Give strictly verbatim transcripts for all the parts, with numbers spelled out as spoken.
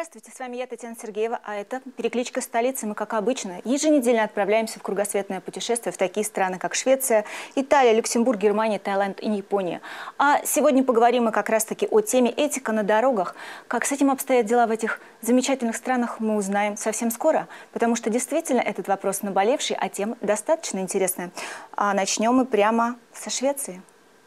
Здравствуйте, с вами я, Татьяна Сергеева, а это «Перекличка столицы». Мы, как обычно, еженедельно отправляемся в кругосветное путешествие в такие страны, как Швеция, Италия, Люксембург, Германия, Таиланд и Япония. А сегодня поговорим мы как раз-таки о теме этика на дорогах. Как с этим обстоят дела в этих замечательных странах, мы узнаем совсем скоро, потому что действительно этот вопрос наболевший, а тема достаточно интересная. А начнем мы прямо со Швеции.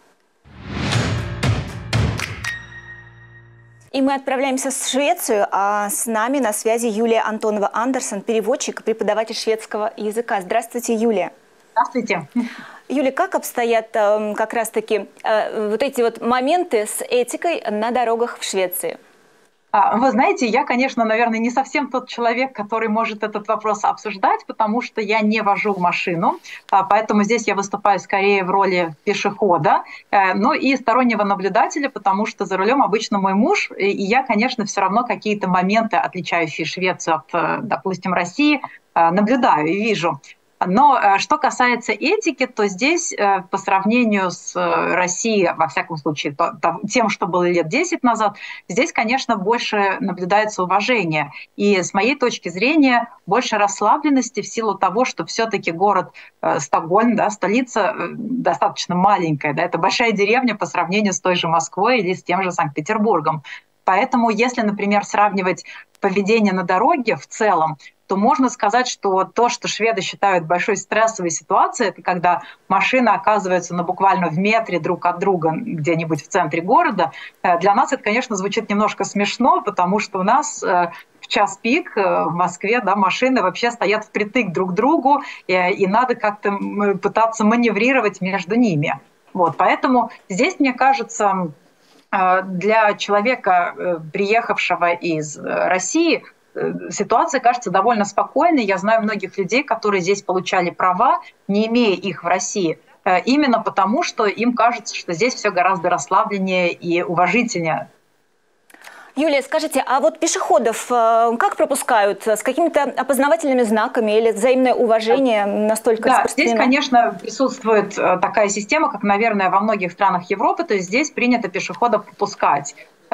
И мы отправляемся в Швецию, а с нами на связи Юлия Антонова-Андерсон, переводчик и преподаватель шведского языка. Здравствуйте, Юлия. Здравствуйте. Юлия, как обстоят э, как раз-таки э, вот эти вот моменты с этикой на дорогах в Швеции? Вы знаете, я, конечно, наверное, не совсем тот человек, который может этот вопрос обсуждать, потому что я не вожу машину, поэтому здесь я выступаю скорее в роли пешехода, но и стороннего наблюдателя, потому что за рулем обычно мой муж, и я, конечно, все равно какие-то моменты, отличающие Швецию от, допустим, России, наблюдаю и вижу. Но что касается этики, то здесь по сравнению с Россией, во всяком случае, тем, что было лет десять назад, здесь, конечно, больше наблюдается уважение. И с моей точки зрения больше расслабленности в силу того, что все-таки город Стокгольм, да, столица достаточно маленькая, да, это большая деревня по сравнению с той же Москвой или с тем же Санкт-Петербургом. Поэтому если, например, сравнивать поведение на дороге в целом, то можно сказать, что то, что шведы считают большой стрессовой ситуацией, это когда машины оказываются ну, буквально в метре друг от друга где-нибудь в центре города. Для нас это, конечно, звучит немножко смешно, потому что у нас в час пик в Москве да, машины вообще стоят впритык друг к другу, и, и надо как-то пытаться маневрировать между ними. Вот, поэтому здесь, мне кажется, для человека, приехавшего из России, ситуация кажется довольно спокойной. Я знаю многих людей, которые здесь получали права, не имея их в России, именно потому, что им кажется, что здесь все гораздо расслабленнее и уважительнее. Юлия, скажите, а вот пешеходов как пропускают? С какими-то опознавательными знаками или взаимное уважение настолько да, распространено? Здесь, конечно, присутствует такая система, как, наверное, во многих странах Европы, то есть здесь принято пешеходов пропускать.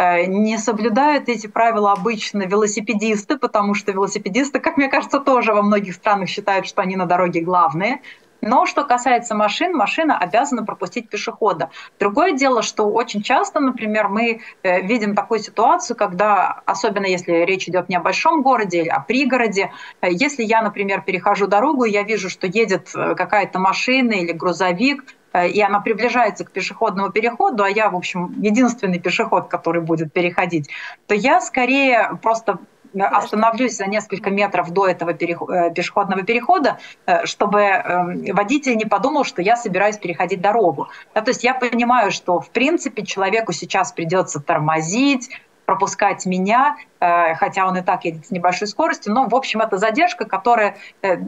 Не соблюдают эти правила обычно велосипедисты, потому что велосипедисты, как мне кажется, тоже во многих странах считают, что они на дороге главные. Но что касается машин, машина обязана пропустить пешехода. Другое дело, что очень часто, например, мы видим такую ситуацию, когда, особенно если речь идет не о большом городе или о пригороде, если я, например, перехожу дорогу, и я вижу, что едет какая-то машина или грузовик, и она приближается к пешеходному переходу, а я, в общем, единственный пешеход, который будет переходить, то я скорее просто остановлюсь за несколько метров до этого пешеходного перехода, чтобы водитель не подумал, что я собираюсь переходить дорогу. Да, то есть я понимаю, что, в принципе, человеку сейчас придется тормозить, пропускать меня, хотя он и так едет с небольшой скоростью, но, в общем, это задержка, которая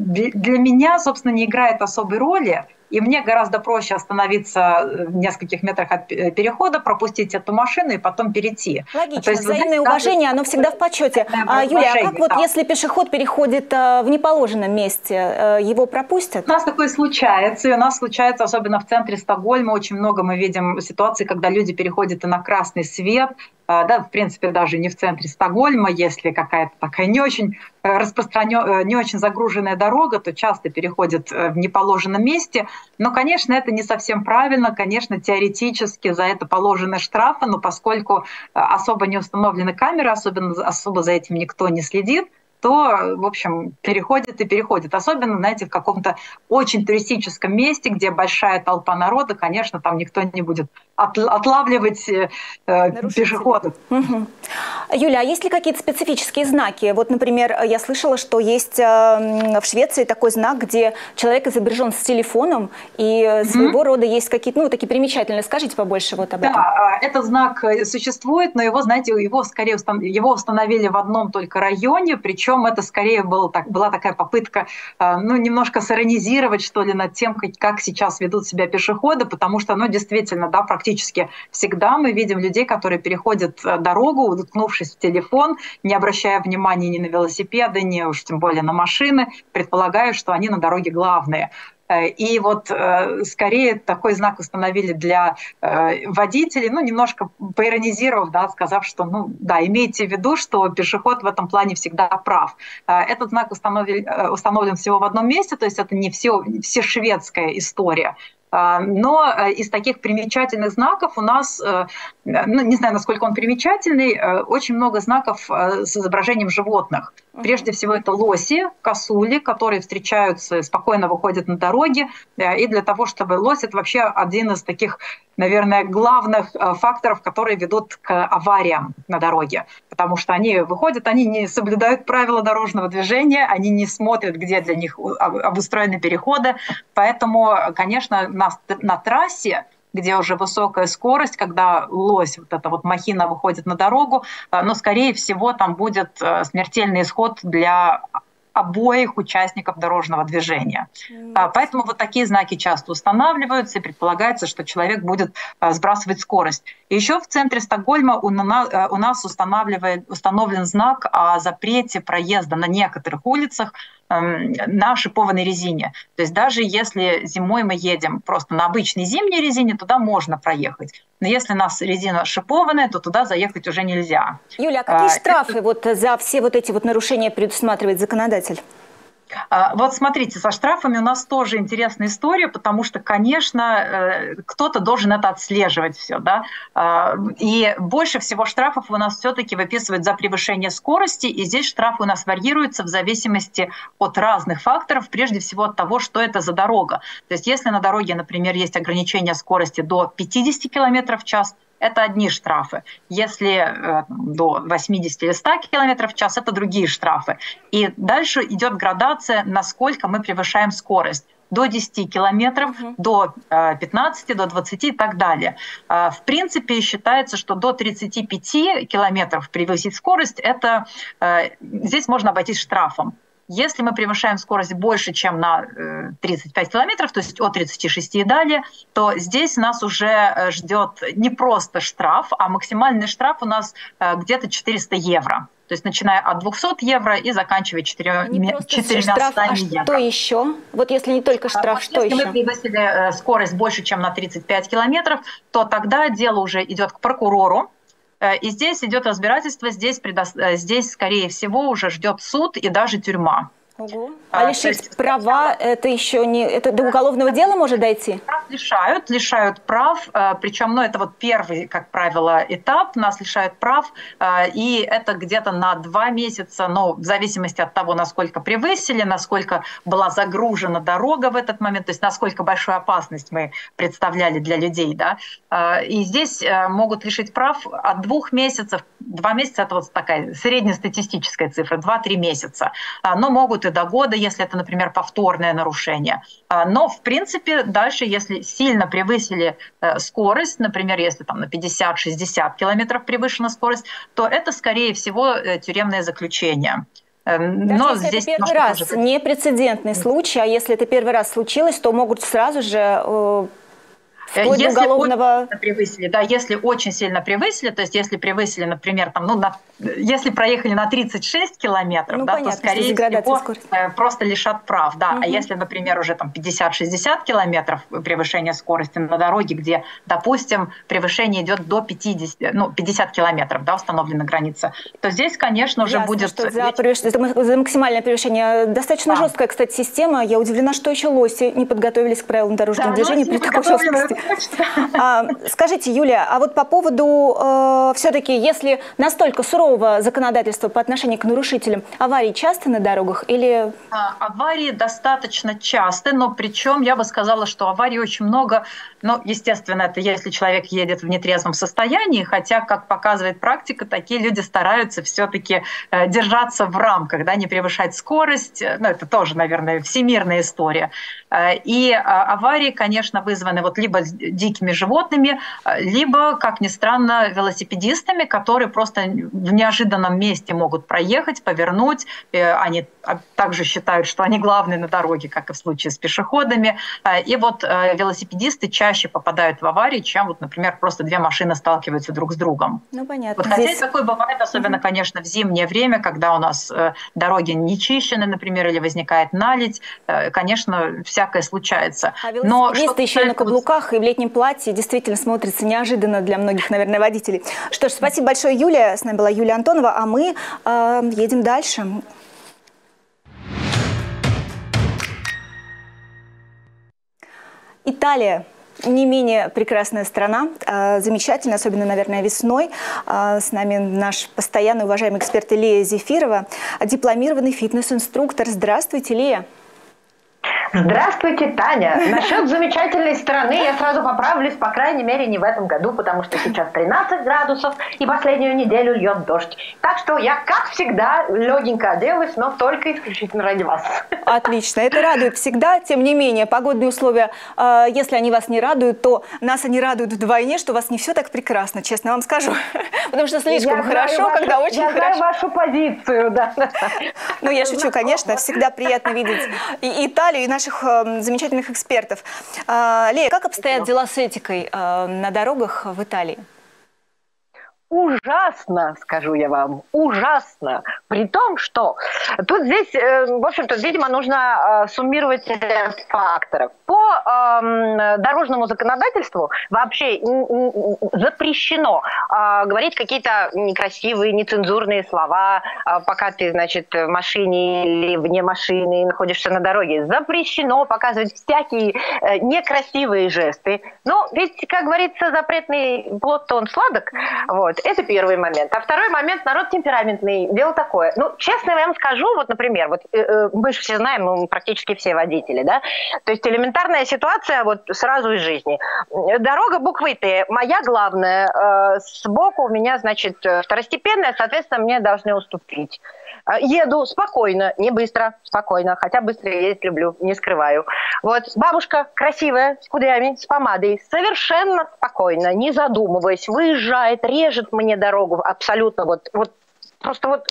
для меня, собственно, не играет особой роли, и мне гораздо проще остановиться в нескольких метрах от перехода, пропустить эту машину и потом перейти. Логично. То есть, взаимное знаете, уважение, оно всегда в почете. А, Юлия, а как вот да. если пешеход переходит в неположенном месте, его пропустят? У нас такое случается, и у нас случается, особенно в центре Стокгольма, очень много мы видим ситуаций, когда люди переходят и на красный свет, да, в принципе, даже не в центре Стокгольма, если какая-то такая не очень распространенная, не очень загруженная дорога, то часто переходят в неположенном месте. Но, конечно, это не совсем правильно. Конечно, теоретически за это положены штрафы, но поскольку особо не установлены камеры, особенно особо за этим никто не следит, то, в общем, переходит и переходит. Особенно, знаете, в каком-то очень туристическом месте, где большая толпа народа, конечно, там никто не будет отлавливать э, пешеходов. Угу. Юля, а есть ли какие-то специфические знаки? Вот, например, я слышала, что есть э, в Швеции такой знак, где человек изображен с телефоном, и угу. своего рода есть какие-то, ну, такие примечательные. Скажите побольше вот об этом. Да, этот знак существует, но его, знаете, его скорее установ... его установили в одном только районе, причем Причем это скорее было так, была такая попытка ну, немножко сиронизировать, что ли, над тем, как, как сейчас ведут себя пешеходы, потому что, ну, действительно, да, практически всегда мы видим людей, которые переходят дорогу, уткнувшись в телефон, не обращая внимания ни на велосипеды, ни уж тем более на машины, предполагая, что они на дороге главные. И вот скорее такой знак установили для водителей, ну, немножко поиронизировав, да, сказав, что, ну, да, имейте в виду, что пешеход в этом плане всегда прав. Этот знак установлен, установлен всего в одном месте, то есть это не все, все шведская история. Но из таких примечательных знаков у нас, ну, не знаю, насколько он примечательный, очень много знаков с изображением животных. Прежде всего это лоси, косули, которые встречаются, спокойно выходят на дороги. И для того, чтобы лось — это вообще один из таких, наверное, главных факторов, которые ведут к авариям на дороге. Потому что они выходят, они не соблюдают правила дорожного движения, они не смотрят, где для них обустроены переходы. Поэтому, конечно, на, на трассе, где уже высокая скорость, когда лось, вот эта вот махина выходит на дорогу, но, скорее всего, там будет смертельный исход для обоих участников дорожного движения. Mm-hmm. Поэтому вот такие знаки часто устанавливаются, и предполагается, что человек будет сбрасывать скорость. И еще в центре Стокгольма у нас установлен знак о запрете проезда на некоторых улицах на шипованной резине. То есть даже если зимой мы едем просто на обычной зимней резине, туда можно проехать. Но если у нас резина шипованная, то туда заехать уже нельзя. Юля, а какие а, штрафы это... вот за все вот эти вот нарушения предусматривает законодатель? Вот смотрите, со штрафами у нас тоже интересная история, потому что, конечно, кто-то должен это отслеживать все, да. И больше всего штрафов у нас все-таки выписывают за превышение скорости, и здесь штрафы у нас варьируются в зависимости от разных факторов, прежде всего от того, что это за дорога. То есть если на дороге, например, есть ограничение скорости до пятидесяти километров в час, это одни штрафы. Если э, до восьмидесяти или ста километров в час, это другие штрафы. И дальше идет градация, насколько мы превышаем скорость. До десяти километров, uh-huh. до э, пятнадцати, до двадцати и так далее. Э, в принципе, считается, что до тридцати пяти километров превысить скорость, это, э, здесь можно обойтись штрафом. Если мы превышаем скорость больше, чем на тридцать пять километров, то есть от тридцати шести и далее, то здесь нас уже ждет не просто штраф, а максимальный штраф у нас где-то четыреста евро. То есть начиная от двухсот евро и заканчивая четырьмя штраф, а евро. Что еще? Вот если не только штраф, а, что если еще? Если мы превысили скорость больше, чем на тридцать пять километров, то тогда дело уже идет к прокурору. И здесь идет разбирательство, здесь, предо... здесь, скорее всего, уже ждет суд и даже тюрьма. Ого. А, а лишить есть, права, это еще не, это до уголовного дела может дойти? Лишают, лишают прав, причем, ну, это вот первый, как правило, этап, нас лишают прав, и это где-то на два месяца, ну, в зависимости от того, насколько превысили, насколько была загружена дорога в этот момент, то есть насколько большую опасность мы представляли для людей, да, и здесь могут лишить прав от двух месяцев, два месяца, это вот такая среднестатистическая цифра, два-три месяца, но могут и до года, если это, например, повторное нарушение. Но, в принципе, дальше, если сильно превысили скорость, например, если там на пятьдесят-шестьдесят километров превышена скорость, то это, скорее всего, тюремное заключение. Даже Но если здесь это первый раз, уже... не прецедентный случай, а если это первый раз случилось, то могут сразу же... Вплоть если до уголовного... очень превысили, да, если очень сильно превысили, то есть если превысили, например, там, ну, на, если проехали на тридцать шесть километров, ну, да, понятно, то, скорее всего, скорости. Просто лишат прав. Да. Угу. А если, например, уже там пятьдесят-шестьдесят километров превышения скорости на дороге, где, допустим, превышение идет до пятидесяти, ну, пятидесяти километров, да, установлена граница, то здесь, конечно, уже Ясно, будет... Что за, превыш... за максимальное превышение достаточно да. жесткая, кстати, система. Я удивлена, что еще лоси не подготовились к правилам дорожного да, движения при такой жесткости. А, скажите, Юлия, а вот по поводу э, все-таки, если настолько сурового законодательства по отношению к нарушителям, аварии часто на дорогах или... Аварии достаточно часто, но причем я бы сказала, что аварий очень много. Ну, естественно, это если человек едет в нетрезвом состоянии, хотя, как показывает практика, такие люди стараются все-таки э, держаться в рамках, да, не превышать скорость. Ну, это тоже, наверное, всемирная история. Э, и э, аварии, конечно, вызваны вот либо дикими животными, либо, как ни странно, велосипедистами, которые просто в неожиданном месте могут проехать, повернуть. Они также считают, что они главные на дороге, как и в случае с пешеходами. И вот велосипедисты чаще попадают в аварии, чем, вот, например, просто две машины сталкиваются друг с другом. Ну, понятно. Вот, хотя Здесь... такое бывает, особенно, конечно, в зимнее время, когда у нас дороги не чищены, например, или возникает наледь. Конечно, всякое случается. А велосипедисты еще и на каблуках, и в летнем платье действительно смотрится неожиданно для многих, наверное, водителей. Что ж, спасибо большое, Юлия. С нами была Юлия Антонова, а мы э, едем дальше. Италия. Не менее прекрасная страна, замечательная, особенно, наверное, весной. С нами наш постоянный уважаемый эксперт Лия Зефирова, дипломированный фитнес-инструктор. Здравствуйте, Лия. Здравствуйте, Таня. Насчет замечательной страны я сразу поправлюсь, по крайней мере, не в этом году, потому что сейчас тринадцать градусов и последнюю неделю льет дождь. Так что я, как всегда, легенько оделась, но только исключительно ради вас. Отлично, это радует всегда. Тем не менее, погодные условия, если они вас не радуют, то нас они радуют вдвойне, что у вас не все так прекрасно, честно вам скажу. Потому что слишком хорошо, когда очень хорошо. Я знаю вашу позицию, да. Ну, я шучу, конечно, всегда приятно видеть и Италию, и наших э, замечательных экспертов. Э, Лея, как обстоят дела с этикой э, на дорогах в Италии? Ужасно, скажу я вам, ужасно. При том, что тут здесь, в общем-то, видимо, нужно суммировать ряд факторов. По э, дорожному законодательству вообще запрещено э, говорить какие-то некрасивые, нецензурные слова, э, пока ты, значит, в машине или вне машины находишься на дороге. Запрещено показывать всякие э, некрасивые жесты. Но ведь, как говорится, запретный плод, то он сладок. Вот. Это первый момент. А второй момент, народ темпераментный. Дело такое. Ну, честно я вам скажу, вот, например, вот э, мы же все знаем, мы практически все водители, да? То есть элементарная ситуация вот сразу из жизни. Дорога буквой Т, моя главная, э, сбоку у меня, значит, второстепенная, соответственно, мне должны уступить. Еду спокойно, не быстро, спокойно, хотя быстро ездить люблю, не скрываю. Вот, бабушка красивая, с кудрями, с помадой, совершенно спокойно, не задумываясь, выезжает, режет мне дорогу абсолютно, вот, вот просто вот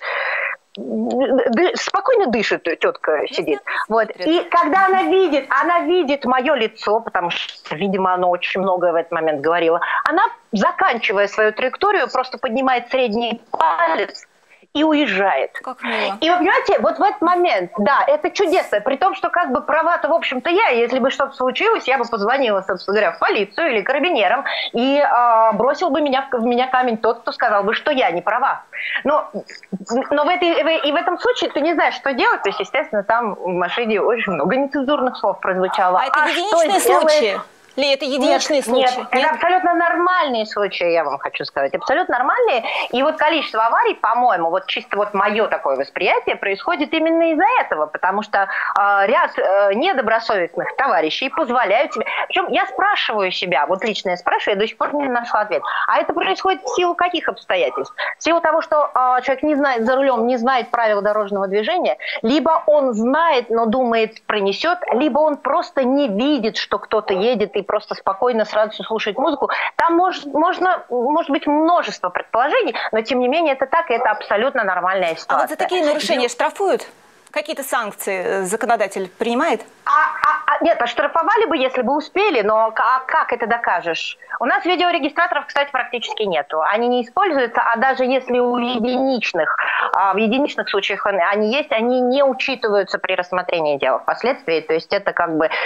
ды, спокойно дышит тетка сидит. Вот. И когда она видит, она видит мое лицо, потому что, видимо, она очень многое в этот момент говорила, она, заканчивая свою траекторию, просто поднимает средний палец и уезжает. Как мило. И вы понимаете, вот в этот момент, да, это чудесно, при том, что как бы права-то, в общем-то, я, если бы что-то случилось, я бы позвонила, собственно говоря, в полицию или карабинерам, и э, бросил бы меня, в меня камень тот, кто сказал бы, что я не права. Но, но в этой, и в этом случае ты не знаешь, что делать, то есть, естественно, там в машине очень много нецензурных слов прозвучало. А это а единичные случаи? Ли, это единичные нет, случаи? Нет, это абсолютно нормальные случаи, я вам хочу сказать. Абсолютно нормальные. И вот количество аварий, по-моему, вот чисто вот мое такое восприятие происходит именно из-за этого. Потому что э, ряд э, недобросовестных товарищей позволяют себе... Причем я спрашиваю себя, вот лично я спрашиваю, я до сих пор не нашла ответ. А это происходит в силу каких обстоятельств? В силу того, что э, человек не знает за рулем, не знает правил дорожного движения, либо он знает, но думает, пронесет, либо он просто не видит, что кто-то едет и просто спокойно с радостью слушать музыку. Там может, можно, может быть множество предположений, но тем не менее это так, и это абсолютно нормальная ситуация. А вот за такие нарушения штрафуют? Какие-то санкции законодатель принимает? А, а, а, нет, оштрафовали бы, если бы успели, но а как это докажешь? У нас видеорегистраторов, кстати, практически нету. Они не используются, а даже если у единичных, а, в единичных случаях они есть, они не учитываются при рассмотрении дела впоследствии. То есть это как бы...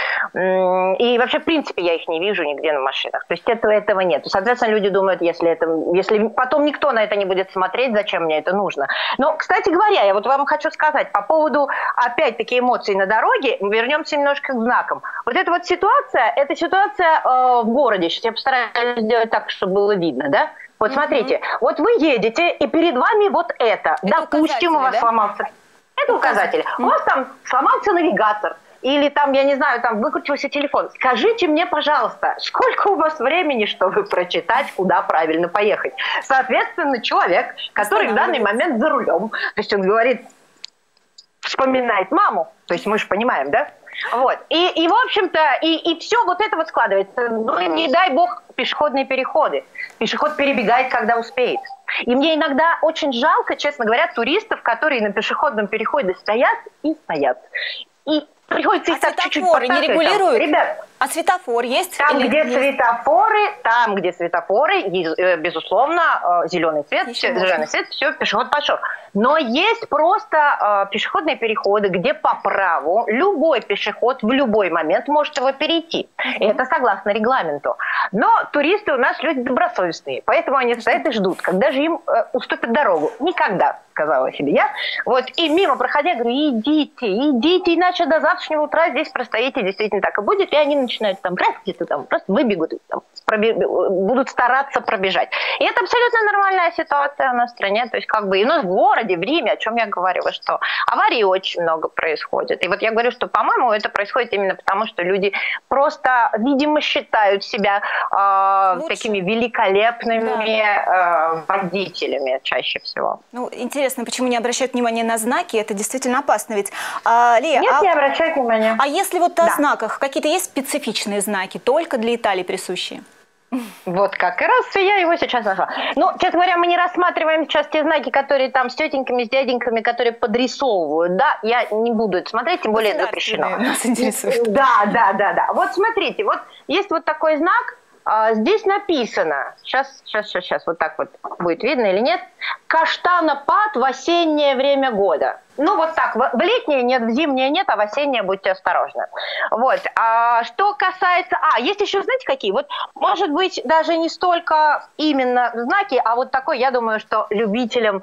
И вообще, в принципе, я их не вижу нигде на машинах. То есть этого, этого нет. Соответственно, люди думают, если, это, если потом никто на это не будет смотреть, зачем мне это нужно. Но, кстати говоря, я вот вам хочу сказать по поводу, опять-таки, эмоций на дороге, вернемся немножко к знакам. Вот эта вот ситуация, это ситуация э, в городе. Сейчас я постараюсь сделать так, чтобы было видно, да? Вот mm-hmm. смотрите, вот вы едете, и перед вами вот это. это Допустим, у вас да? сломался... Это указатель. Mm-hmm. У вас там сломался навигатор. Или там, я не знаю, там выкрутился телефон. Скажите мне, пожалуйста, сколько у вас времени, чтобы прочитать, куда правильно поехать? Соответственно, человек, который в данный момент за рулем, то есть он говорит, вспоминает маму, то есть мы же понимаем, да? Вот. И, и в общем-то, и, и все вот это вот складывается. Ну, не дай бог, пешеходные переходы. Пешеход перебегает, когда успеет. И мне иногда очень жалко, честно говоря, туристов, которые на пешеходном переходе стоят и стоят. И приходится а их так чуть-чуть светофоры не регулируют? Ребят, а светофор есть? Там, или где есть? светофоры, там, где светофоры, безусловно, зеленый цвет, все, зеленый цвет, все, пешеход пошел. Но есть просто э, пешеходные переходы, где по праву любой пешеход в любой момент может его перейти. И это согласно регламенту. Но туристы у нас люди добросовестные, поэтому они стоят и ждут, когда же им э, уступят дорогу. Никогда, сказала себе я. Вот, и мимо проходя, говорю, идите, идите, иначе до завтрашнего утра здесь простоите, действительно так и будет. И они начинают там, раз, где-то там, просто выбегут, там, пробег, будут стараться пробежать. И это абсолютно нормальная ситуация у нас в стране. То есть, как бы, и у нас в городе, в Риме, о чем я говорила, что аварий очень много происходит. И вот я говорю, что, по-моему, это происходит именно потому, что люди просто, видимо, считают себя э, такими великолепными э, водителями чаще всего. Ну, интересно, почему не обращают внимания на знаки? Это действительно опасно ведь. А, Лия, Нет, а... не обращают внимания. А если вот о да. знаках, какие-то есть специфичные знаки, только для Италии присущие? Вот как раз я его сейчас нашла. Ну, честно говоря, мы не рассматриваем сейчас те знаки, которые там с тетеньками, с дяденьками, которые подрисовывают. Да, я не буду это смотреть, тем более это запрещено. Нас интересует. Да, да, да, да. Вот смотрите, вот есть вот такой знак. А, здесь написано, сейчас, сейчас, сейчас, сейчас, вот так вот будет видно или нет, каштанопад в осеннее время года. Ну, вот так, в летнее нет, в зимнее нет, а в осеннее будьте осторожны. Вот, а что касается... А, есть еще, знаете, какие? Вот, может быть, даже не столько именно знаки, а вот такой, я думаю, что любителям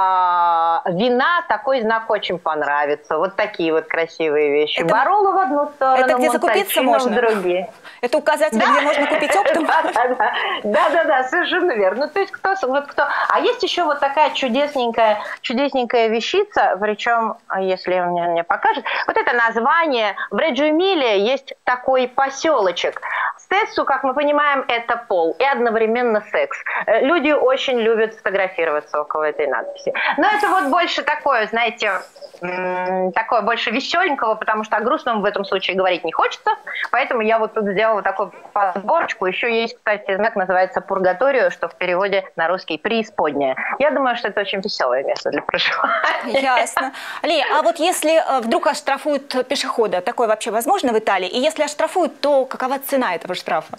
а, вина такой знак очень понравится. Вот такие вот красивые вещи. Это... Бароло в одну сторону, это где закупиться можно? В другие. Это указатели, да? Где можно купить оптом? Да-да-да, совершенно верно. Ну, то есть кто, вот кто... А есть еще вот такая чудесненькая, чудесненькая вещица, причем, если мне, мне покажет, вот это название, в Реджио-Эмилия есть такой поселочек. Стессу, как мы понимаем, это пол и одновременно секс. Люди очень любят сфотографироваться около этой надписи. Но это вот больше такое, знаете, такое больше веселенького, потому что о грустном в этом случае говорить не хочется. Поэтому я вот тут сделала такую подборочку. Еще есть, кстати, знак, называется «Пургаторио», что в переводе на русский «преисподняя». Я думаю, что это очень веселое место для проживания. Ясно. Лия, а вот если вдруг оштрафуют пешехода, такое вообще возможно в Италии? И если оштрафуют, то какова цена этого штрафа?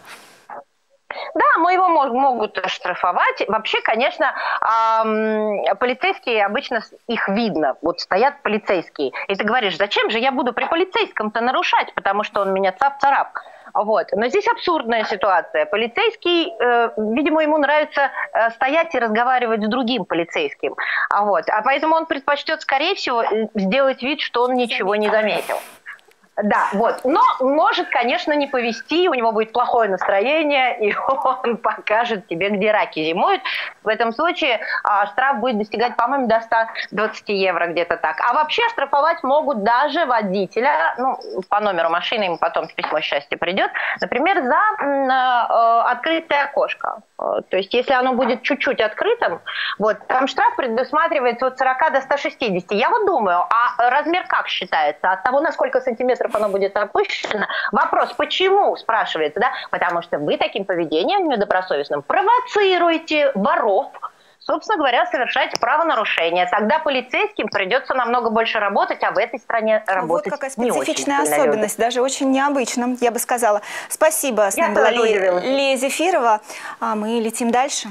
Да, мы его могут штрафовать. Вообще, конечно, полицейские, обычно их видно. Вот стоят полицейские. И ты говоришь, зачем же я буду при полицейском-то нарушать, потому что он меня цап-царап. Вот. Но здесь абсурдная ситуация. Полицейский, э, видимо, ему нравится э, стоять и разговаривать с другим полицейским. А, вот. а поэтому он предпочтет, скорее всего, сделать вид, что он ничего не заметил. Да, вот. Но может, конечно, не повезти, у него будет плохое настроение, и он покажет тебе, где раки зимуют. В этом случае а, штраф будет достигать, по-моему, до ста двадцати евро, где-то так. А вообще штрафовать могут даже водителя, ну, по номеру машины, ему потом письмо счастья придет, например, за м, э, открытое окошко. То есть, если оно будет чуть-чуть открытым, вот, там штраф предусматривается от сорока до ста шестидесяти. Я вот думаю, а размер как считается? От того, на сколько сантиметров оно будет опущено? Вопрос, почему, спрашивается, да? Потому что вы таким поведением недобросовестным провоцируете воров, собственно говоря, совершать правонарушение. Тогда полицейским придется намного больше работать, а в этой стране работать вот какая не очень. специфичная особенность, даже очень необычно, я бы сказала. Спасибо. С нами была Лия, Лия Зефирова. А мы летим дальше.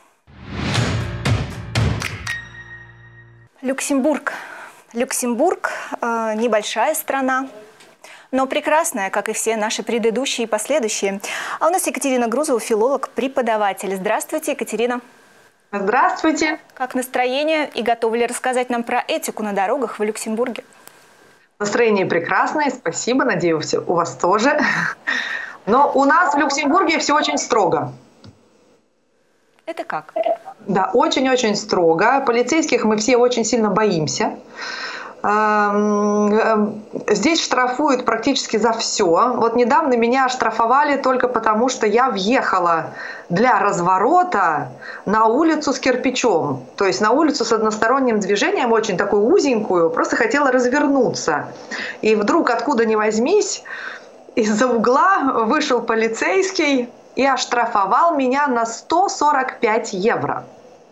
Люксембург. Люксембург э, небольшая страна, но прекрасная, как и все наши предыдущие и последующие. А у нас Екатерина Грузова, филолог, преподаватель. Здравствуйте, Екатерина. Здравствуйте. Как настроение и готовы ли рассказать нам про этику на дорогах в Люксембурге? Настроение прекрасное, спасибо, надеюсь, у вас тоже. Но у нас в Люксембурге все очень строго. Это как? Да, очень-очень строго. Полицейских мы все очень сильно боимся. Здесь штрафуют практически за все. Вот недавно меня штрафовали только потому, что я въехала для разворота на улицу с кирпичом. То есть на улицу с односторонним движением, очень такую узенькую, просто хотела развернуться. И вдруг, откуда ни возьмись, из-за угла вышел полицейский и оштрафовал меня на сто сорок пять евро.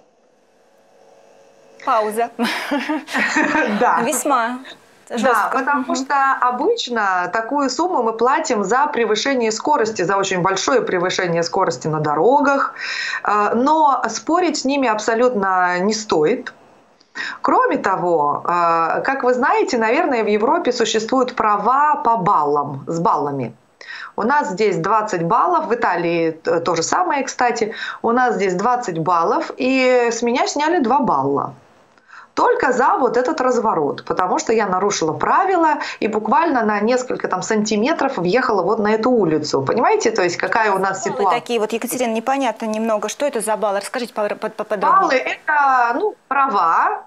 Пауза. Да. Весьма жестко. Да, потому что обычно такую сумму мы платим за превышение скорости, за очень большое превышение скорости на дорогах. Но спорить с ними абсолютно не стоит. Кроме того, как вы знаете, наверное, в Европе существуют права по баллам, с баллами. У нас здесь двадцать баллов, в Италии то же самое, кстати. У нас здесь двадцать баллов, и с меня сняли два балла. Только за вот этот разворот, потому что я нарушила правила и буквально на несколько там сантиметров въехала вот на эту улицу. Понимаете, то есть какая у нас ситуация? Такие вот, Екатерина, непонятно немного, что это за баллы? Расскажите поподробнее. Баллы – это ну, права,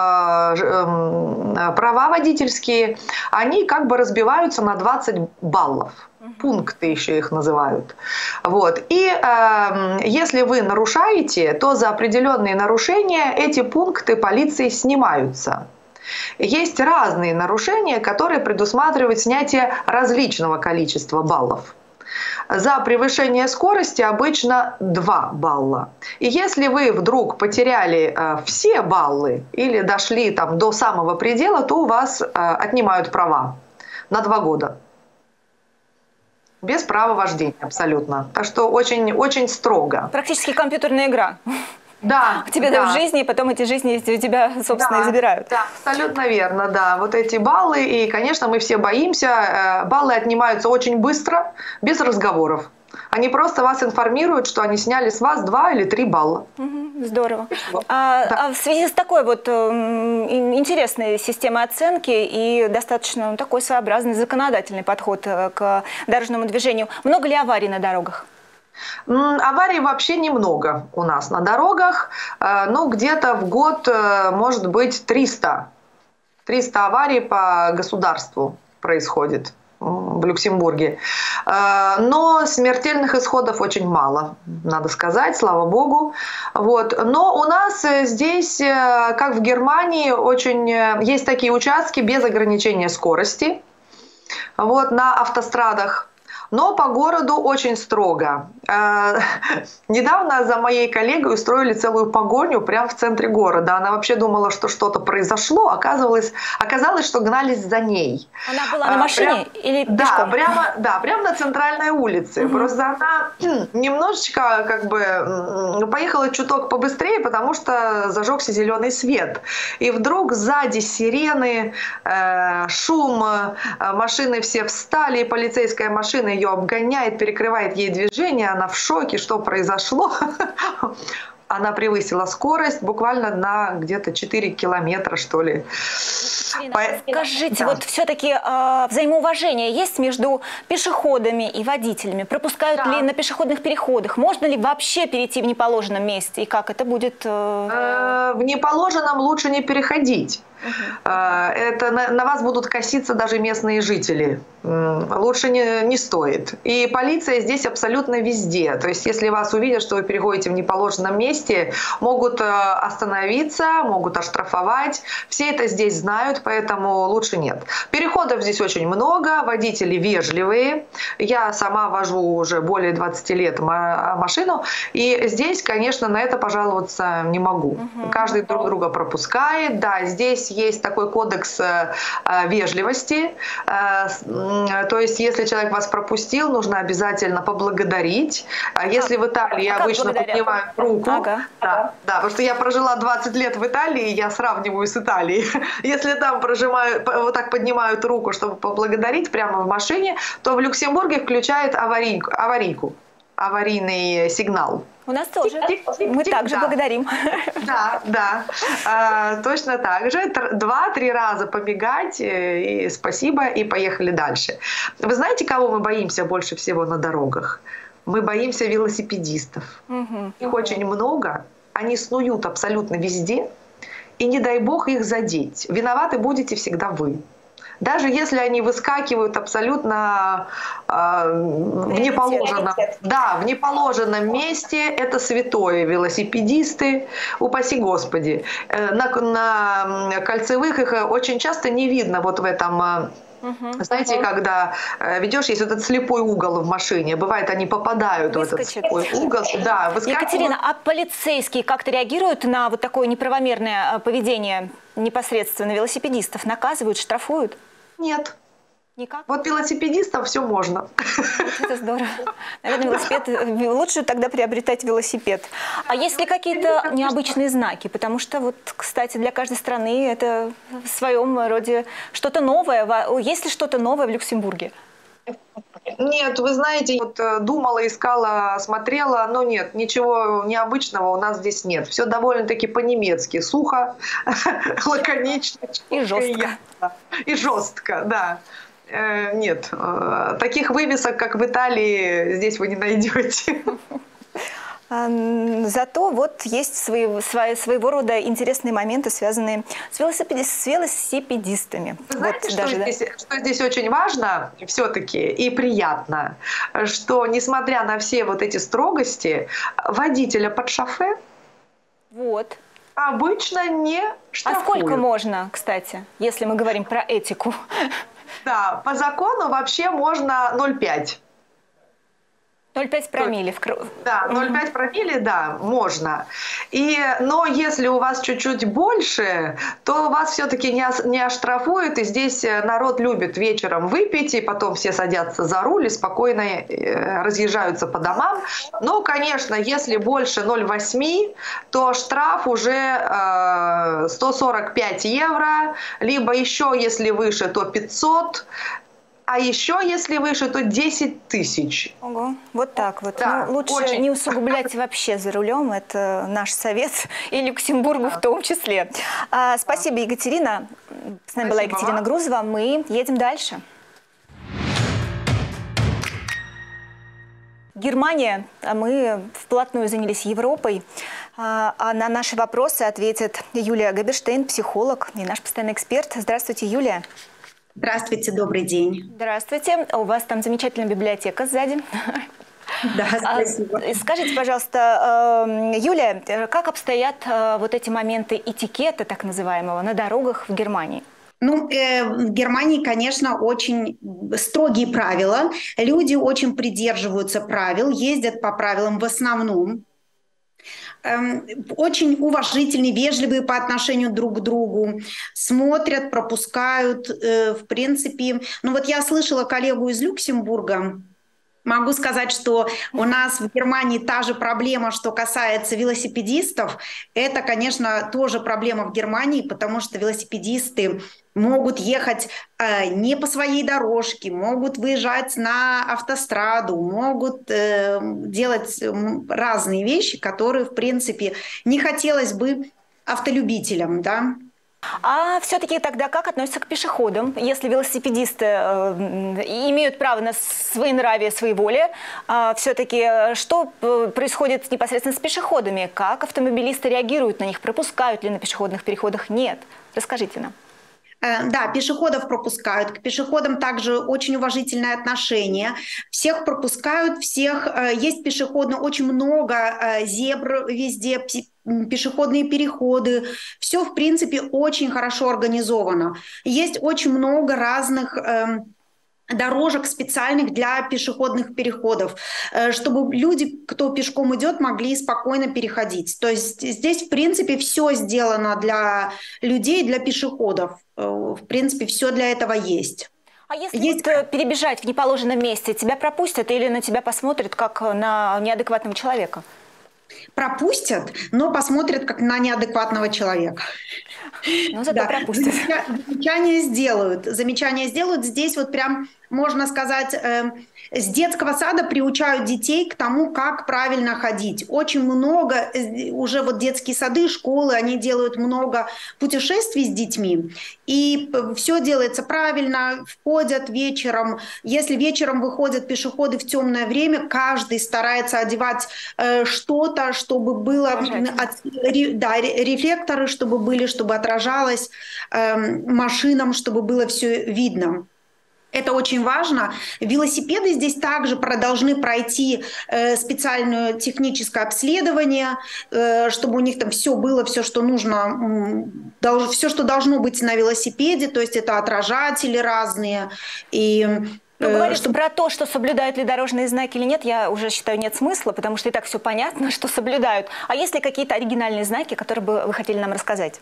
права водительские, они как бы разбиваются на двадцать баллов. Пункты еще их называют. Вот. И э, если вы нарушаете, то за определенные нарушения эти пункты полиции снимаются. Есть разные нарушения, которые предусматривают снятие различного количества баллов. За превышение скорости обычно два балла. И если вы вдруг потеряли э, все баллы или дошли там, до самого предела, то у вас э, отнимают права на два года. Без права вождения абсолютно. Так что очень, очень строго. Практически компьютерная игра. Да. Тебе да. дают жизни, и потом эти жизни у тебя, собственно, да, и забирают. Да, абсолютно верно, да. Вот эти баллы, и, конечно, мы все боимся. Баллы отнимаются очень быстро, без разговоров. Они просто вас информируют, что они сняли с вас два или три балла. Угу, здорово. А, да. а в связи с такой вот э, интересной системой оценки и достаточно ну, такой своеобразный законодательный подход к дорожному движению, много ли аварий на дорогах? Аварий вообще немного у нас на дорогах. Ну, где-то в год может быть триста. триста аварий по государству происходит в Люксембурге. Но смертельных исходов очень мало, надо сказать, слава богу. Вот. Но у нас здесь, как в Германии, очень есть такие участки без ограничения скорости вот, на автострадах. Но по городу очень строго. Недавно за моей коллегой устроили целую погоню прямо в центре города. Она вообще думала, что что-то произошло. Оказалось, оказалось, что гнались за ней. Она была на машине прям, или пешком? Да, прямо, да, прямо на центральной улице. Угу. Просто она немножечко как бы поехала чуток побыстрее, потому что зажегся зеленый свет. И вдруг сзади сирены, шум, машины все встали, и полицейская машина ее обгоняет, перекрывает ей движение, она в шоке, что произошло. Она превысила скорость буквально на где-то четыре километра, что ли. По... Скажите, да. вот все-таки э, взаимоуважение есть между пешеходами и водителями? Пропускают да. ли на пешеходных переходах? Можно ли вообще перейти в неположенном месте? И как это будет? Э... Э, в неположенном лучше не переходить. Угу. Это на, на вас будут коситься даже местные жители. Лучше не, не стоит. И полиция здесь абсолютно везде. То есть, если вас увидят, что вы переходите в неположенном месте, могут остановиться, могут оштрафовать. Все это здесь знают, поэтому лучше нет. Переходов здесь очень много, водители вежливые. Я сама вожу уже более двадцати лет машину, и здесь, конечно, на это пожаловаться не могу. Угу. Каждый друг друга пропускает. Да, здесь есть такой кодекс э, вежливости. Э, э, то есть, если человек вас пропустил, нужно обязательно поблагодарить. А если в Италии а обычно поднимают руку, ага. да, да, потому что я прожила двадцать лет в Италии, я сравниваю с Италией. Если там прожимают, вот так поднимают руку, чтобы поблагодарить прямо в машине, то в Люксембурге включают аварийку, аварийку, аварийный сигнал. У нас тоже. Мы также да. благодарим. Да, да. А, точно так же. Два-три раза побегать, и спасибо, и поехали дальше. Вы знаете, кого мы боимся больше всего на дорогах? Мы боимся велосипедистов. Угу. Их очень много. Они снуют абсолютно везде. и не дай бог их задеть. Виноваты будете всегда вы. Даже если они выскакивают абсолютно э, в неположенном, да, в неположенном месте, это святое. Велосипедисты, упаси Господи. Э, на, на кольцевых их очень часто не видно вот в этом... Э, Угу. Знаете, угу. когда э, ведешь, есть этот слепой угол в машине, бывает, они попадают Выскочит. в этот слепой угол. Да, выскакивают. Екатерина, а полицейские как-то реагируют на вот такое неправомерное поведение непосредственно велосипедистов? Наказывают, штрафуют? Нет. Никак? Вот велосипедистам все можно. Это здорово. Наверное, велосипед, лучше тогда приобретать велосипед. А есть ли какие-то необычные знаки? Потому что, вот, кстати, для каждой страны это в своем роде что-то новое. Есть ли что-то новое в Люксембурге? Нет, вы знаете, вот думала, искала, смотрела, но нет, ничего необычного у нас здесь нет. Все довольно-таки по-немецки, сухо, лаконично. И жестко. И жестко, да. Нет, таких вывесок, как в Италии, здесь вы не найдете. Зато вот есть свои, свои, своего рода интересные моменты, связанные с, велосипеди, с велосипедистами. Вы знаете, вот что, даже, здесь, да? что здесь очень важно все-таки и приятно, что несмотря на все вот эти строгости, водителя под шофе вот. обычно не штрафуют. А сколько можно, кстати, если мы говорим про этику? Да, по закону вообще можно ноль целых пять десятых. ноль целых пять десятых промилле. Да, ноль целых пять десятых промилле, да, можно. И, но если у вас чуть-чуть больше, то вас все-таки не, не оштрафуют. И здесь народ любит вечером выпить, и потом все садятся за руль и спокойно э, разъезжаются по домам. Но, конечно, если больше ноль целых восемь десятых, то штраф уже э, сто сорок пять евро, либо еще, если выше, то пятьсот. А еще, если выше, то десять тысяч. Ого, вот так вот. Да, ну, лучше очень. не усугублять вообще за рулем. Это наш совет, и Люксембургу да. в том числе. А, спасибо, да. Екатерина. С нами спасибо была Екатерина вам. Грузова. Мы едем дальше. Германия. Мы вплотную занялись Европой. А на наши вопросы ответит Юлия Габерштейн, психолог и наш постоянный эксперт. Здравствуйте, Юлия. Здравствуйте, добрый день. Здравствуйте. У вас там замечательная библиотека сзади. Да, спасибо. Скажите, пожалуйста, Юлия, как обстоят вот эти моменты этикета, так называемого, на дорогах в Германии? Ну, э, в Германии, конечно, очень строгие правила. Люди очень придерживаются правил, ездят по правилам в основном. Очень уважительные, вежливые по отношению друг к другу, смотрят, пропускают, в принципе. Ну вот я слышала коллегу из Люксембурга, могу сказать, что у нас в Германии та же проблема, что касается велосипедистов. Это, конечно, тоже проблема в Германии, потому что велосипедисты могут ехать э, не по своей дорожке, могут выезжать на автостраду, могут э, делать разные вещи, которые, в принципе, не хотелось бы автолюбителям, да. А все-таки тогда как относятся к пешеходам? Если велосипедисты э, имеют право на своенравие, своеволие, э, все-таки что происходит непосредственно с пешеходами? Как автомобилисты реагируют на них? Пропускают ли на пешеходных переходах? Нет. Расскажите нам. Да, пешеходов пропускают. К пешеходам также очень уважительное отношение. Всех пропускают, всех. Есть пешеходно, очень много зебр везде, пешеходные переходы. Все, в принципе, очень хорошо организовано. Есть очень много разных дорожек специальных для пешеходных переходов, чтобы люди, кто пешком идет, могли спокойно переходить. То есть здесь, в принципе, все сделано для людей, для пешеходов. В принципе, все для этого есть. А если есть... вот перебежать в неположенном месте, тебя пропустят или на тебя посмотрят как на неадекватного человека? Пропустят, но посмотрят как на неадекватного человека. Ну, зато да. пропустят. Замечания сделают. Замечания сделают. Здесь вот прям, можно сказать, э, С детского сада приучают детей к тому, как правильно ходить. Очень много, уже вот детские сады, школы, они делают много путешествий с детьми. И все делается правильно, входят вечером. Если вечером выходят пешеходы в темное время, каждый старается одевать э, что-то, чтобы было... От, да, рефлекторы, чтобы были, чтобы отражалось э, машинам, чтобы было все видно. Это очень важно. Велосипеды здесь также должны пройти э, специальное техническое обследование, э, чтобы у них там все было, все, что нужно, долж, все, что должно быть на велосипеде, то есть это отражатели разные. И, Ну, говорить чтобы... про то, что соблюдают ли дорожные знаки или нет, я уже считаю, нет смысла, потому что и так все понятно, что соблюдают. А есть ли какие-то оригинальные знаки, которые бы вы хотели нам рассказать?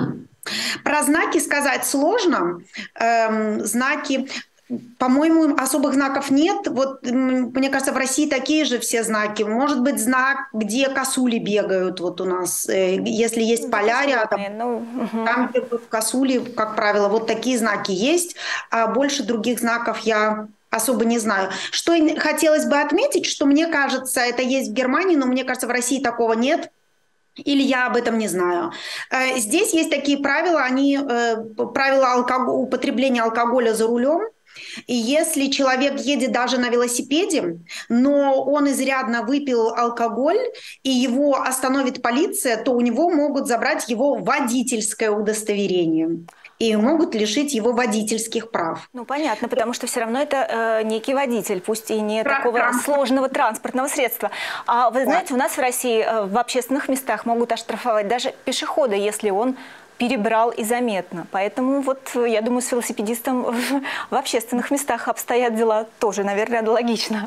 Про знаки сказать сложно. Эм, знаки... По-моему, особых знаков нет. Вот, мне кажется, в России такие же все знаки. Может быть, знак, где косули бегают вот у нас. Если есть поля рядом, ну, угу. Там, где косули, как правило, вот такие знаки есть. А больше других знаков я особо не знаю. Что хотелось бы отметить, что мне кажется, это есть в Германии, но мне кажется, в России такого нет. Или я об этом не знаю. Здесь есть такие правила, они правила алког... употребления алкоголя за рулем. И если человек едет даже на велосипеде, но он изрядно выпил алкоголь, и его остановит полиция, то у него могут забрать его водительское удостоверение. И могут лишить его водительских прав. Ну, понятно, потому что все равно это э, некий водитель, пусть и не Транс такого транспорт. сложного транспортного средства. А вы знаете, да. у нас в России э, в общественных местах могут оштрафовать даже пешехода, если он перебрал и заметно. Поэтому вот я думаю, с велосипедистом в, в общественных местах обстоят дела тоже, наверное, аналогично.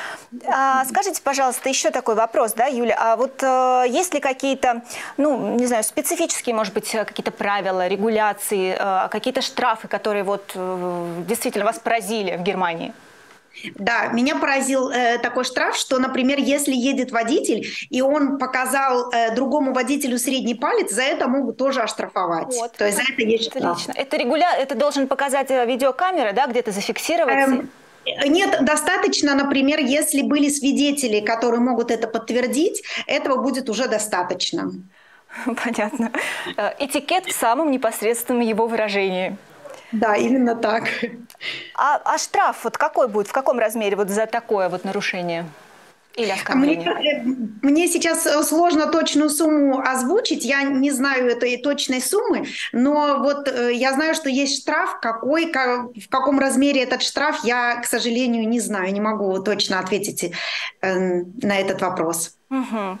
А, скажите, пожалуйста, еще такой вопрос, да, Юля, а вот э, есть ли какие-то, ну, не знаю, специфические, может быть, какие-то правила, регуляции, э, какие-то штрафы, которые вот э, действительно вас поразили в Германии? Да, меня поразил э, такой штраф, что, например, если едет водитель, и он показал э, другому водителю средний палец, за это могут тоже оштрафовать. Вот. То есть за это есть штраф. Отлично. Это, регуля... это должен показать видеокамера, да, где-то зафиксировать? Эм... Нет, достаточно, например, если были свидетели, которые могут это подтвердить, этого будет уже достаточно. Понятно. Этикет в самом непосредственном его выражении. Да, именно так. А, а штраф вот какой будет, в каком размере вот за такое вот нарушение? Или оскорбление? Мне, мне сейчас сложно точную сумму озвучить, я не знаю этой точной суммы, но вот э, я знаю, что есть штраф, какой, как, в каком размере этот штраф, я, к сожалению, не знаю, не могу точно ответить э, на этот вопрос. Угу.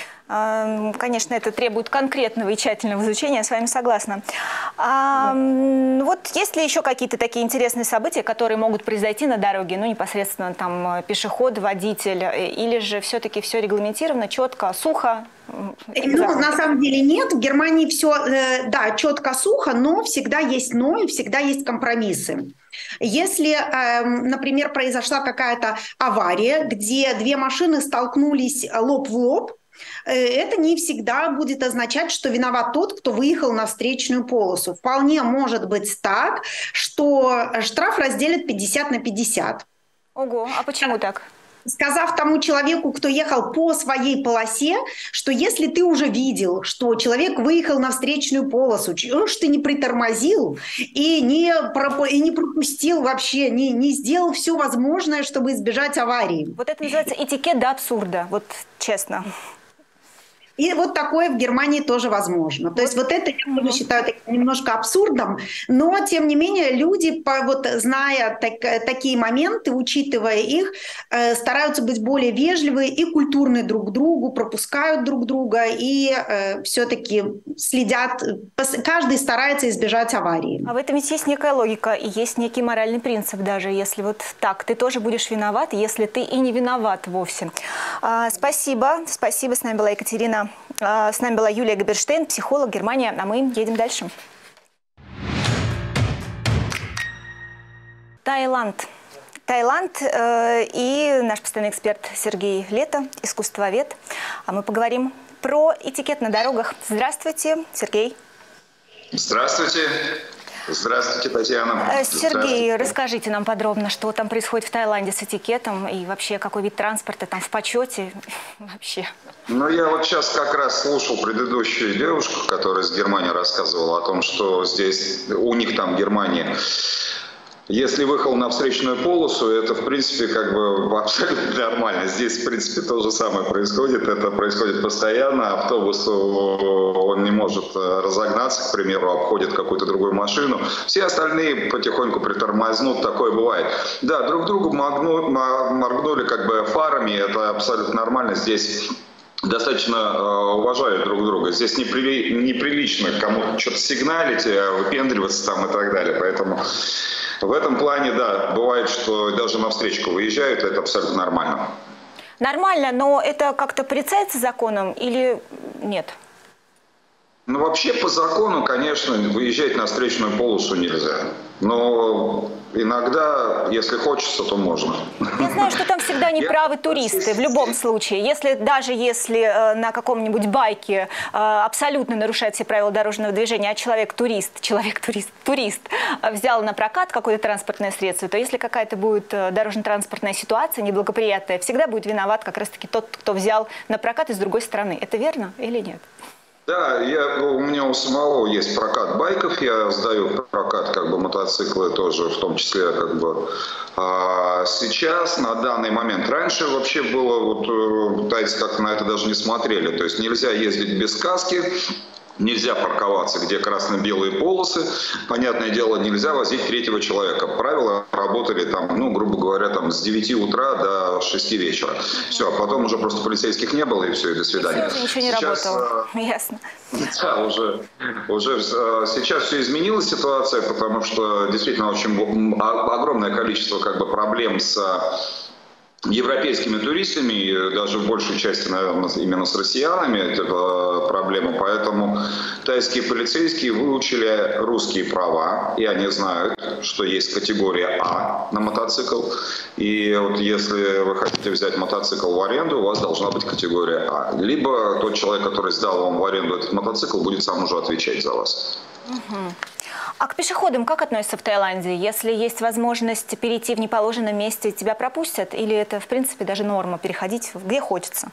Конечно, это требует конкретного и тщательного изучения, я с вами согласна. А, да. Вот есть ли еще какие-то такие интересные события, которые могут произойти на дороге, ну, непосредственно там пешеход, водитель, или же все-таки все регламентировано, четко, сухо? Ну, на самом деле нет. В Германии все, да, четко, сухо, но всегда есть но и всегда есть компромиссы. Если, например, произошла какая-то авария, где две машины столкнулись лоб в лоб, это не всегда будет означать, что виноват тот, кто выехал на встречную полосу. Вполне может быть так, что штраф разделят пятьдесят на пятьдесят. Ого, а почему так? Сказав тому человеку, кто ехал по своей полосе, что если ты уже видел, что человек выехал на встречную полосу, что ты не притормозил и не, и не пропустил вообще, не, не сделал все возможное, чтобы избежать аварии. Вот это называется этикет до абсурда, вот честно. И вот такое в Германии тоже возможно. То есть вот это я тоже считаю немножко абсурдом, но тем не менее люди, вот, зная так, такие моменты, учитывая их, э, стараются быть более вежливы и культурны друг к другу, пропускают друг друга и э, все-таки следят, каждый старается избежать аварии. А в этом ведь есть некая логика и есть некий моральный принцип даже, если вот так, ты тоже будешь виноват, если ты и не виноват вовсе. А, спасибо, спасибо, с нами была Екатерина. С нами была Юлия Габерштейн, психолог, Германия, а мы едем дальше. Таиланд. Таиланд э, и наш постоянный эксперт Сергей Лето, искусствовед. А мы поговорим про этикет на дорогах. Здравствуйте, Сергей. Здравствуйте. Здравствуйте, Татьяна. Сергей, Здравствуйте. Расскажите нам подробно, что там происходит в Таиланде с этикетом и вообще какой вид транспорта там в почете вообще. Ну, я вот сейчас как раз слушал предыдущую девушку, которая из Германии рассказывала о том, что здесь, у них там в Германии, если выехал на встречную полосу, это, в принципе, как бы абсолютно нормально. Здесь, в принципе, то же самое происходит. Это происходит постоянно. Автобус, он не может разогнаться, к примеру, обходит какую-то другую машину. Все остальные потихоньку притормознут. Такое бывает. Да, друг другу моргну, моргнули как бы фарами. Это абсолютно нормально. Здесь достаточно э, уважают друг друга. Здесь непри, неприлично кому-то что-то сигналить, выпендриваться там и так далее. Поэтому в этом плане, да, бывает, что даже на встречку выезжают, это абсолютно нормально. Нормально, но это как-то порицается законом или нет? Ну, вообще, по закону, конечно, выезжать на встречную полосу нельзя. Но иногда, если хочется, то можно. Я знаю, что там всегда неправы туристы в любом случае. Если, даже если э, на каком-нибудь байке э, абсолютно нарушает все правила дорожного движения, а человек-турист, человек-турист, турист взял на прокат какое-то транспортное средство, то если какая-то будет дорожно-транспортная ситуация неблагоприятная, всегда будет виноват как раз-таки тот, кто взял на прокат из другой страны. Это верно или нет? Да, я, у меня у самого есть прокат байков, я сдаю в прокат как бы мотоциклы тоже, в том числе как бы. А сейчас, на данный момент, раньше вообще было, вот тайцы как-то на это даже не смотрели, то есть нельзя ездить без каски. Нельзя парковаться, где красно-белые полосы. Понятное дело, нельзя возить третьего человека. Правила работали там, ну, грубо говоря, там с девяти утра до шести вечера. Все, а потом уже просто полицейских не было, и все, и до свидания. И все, ничего не сейчас, работало. Ясно. Да, уже, уже сейчас все изменилась ситуация, потому что действительно очень огромное количество как бы проблем с европейскими туристами, и даже в большей части, наверное, именно с россиянами это проблема. Поэтому тайские полицейские выучили русские права, и они знают, что есть категория А на мотоцикл. И вот если вы хотите взять мотоцикл в аренду, у вас должна быть категория А. Либо тот человек, который сдал вам в аренду этот мотоцикл, будет сам уже отвечать за вас. Угу. А к пешеходам как относятся в Таиланде? Если есть возможность перейти в неположенном месте, тебя пропустят? Или это, в принципе, даже норма переходить где хочется?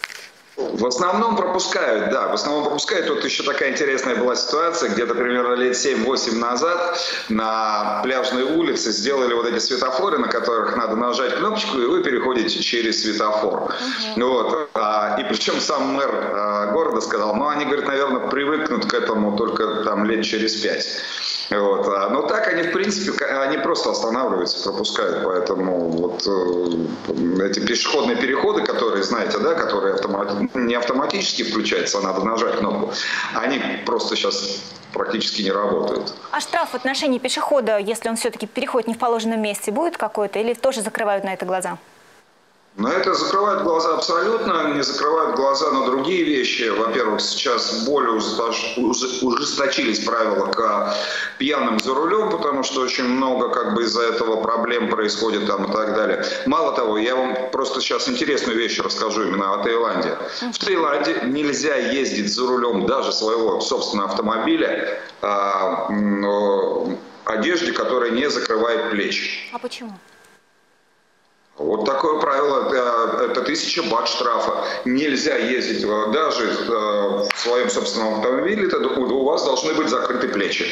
В основном пропускают, да, в основном пропускают. Тут еще такая интересная была ситуация, где-то примерно лет семь-восемь назад на пляжной улице сделали вот эти светофоры, на которых надо нажать кнопочку, и вы переходите через светофор. Uh-huh. Вот. А, и причем сам мэр а, города сказал, ну, они, говорит, наверное, привыкнут к этому только там лет через пять. Вот. Но так они, в принципе, они просто останавливаются, пропускают. Поэтому вот э, эти пешеходные переходы, которые, знаете, да, которые автомати... не автоматически включаются, а надо нажать кнопку, они просто сейчас практически не работают. А штраф в отношении пешехода, если он все-таки переходит не в положенном месте, будет какой-то или тоже закрывают на это глаза? На это закрывают глаза абсолютно, не закрывают глаза на другие вещи. Во-первых, сейчас более ужесточились правила к пьяным за рулем, потому что очень много как бы из-за этого проблем происходит там и так далее. Мало того, я вам просто сейчас интересную вещь расскажу именно о Таиланде. В Таиланде нельзя ездить за рулем даже своего собственного автомобиля а, одежде, которая не закрывает плечи. А почему? Вот такое правило, это тысяча бат штрафа. Нельзя ездить даже в своем собственном автомобиле, у вас должны быть закрыты плечи.